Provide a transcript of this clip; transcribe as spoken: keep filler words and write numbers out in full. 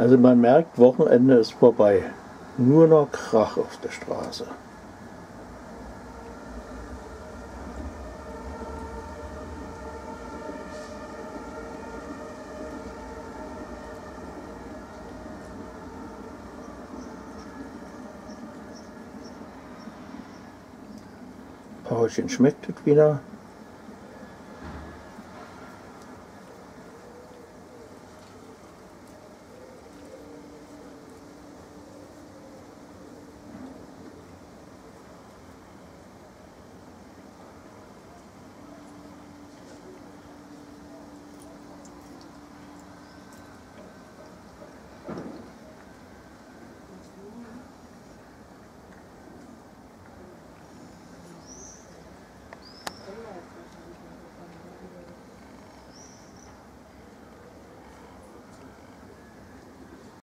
Also man merkt, Wochenende ist vorbei. Nur noch Krach auf der Straße. Paulchen schmeckt es wieder.